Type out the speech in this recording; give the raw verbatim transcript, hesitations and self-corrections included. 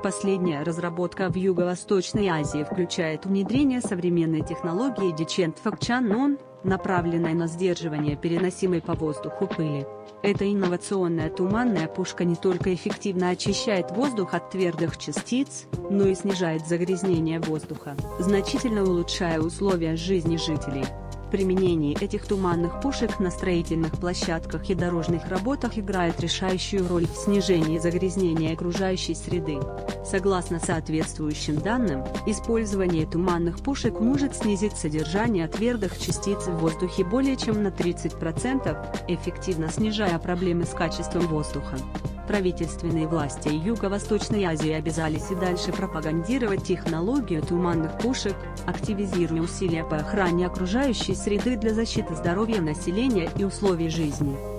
Последняя разработка в Юго-Восточной Азии включает внедрение современной технологии Дичент-Фокчанон, направленной на сдерживание переносимой по воздуху пыли. Эта инновационная туманная пушка не только эффективно очищает воздух от твердых частиц, но и снижает загрязнение воздуха, значительно улучшая условия жизни жителей. Применение этих туманных пушек на строительных площадках и дорожных работах играет решающую роль в снижении загрязнения окружающей среды. Согласно соответствующим данным, использование туманных пушек может снизить содержание твердых частиц в воздухе более чем на тридцать процентов, эффективно снижая проблемы с качеством воздуха. Правительственные власти Юго-Восточной Азии обязались и дальше пропагандировать технологию туманных пушек, активизируя усилия по охране окружающей среды для защиты здоровья населения и условий жизни.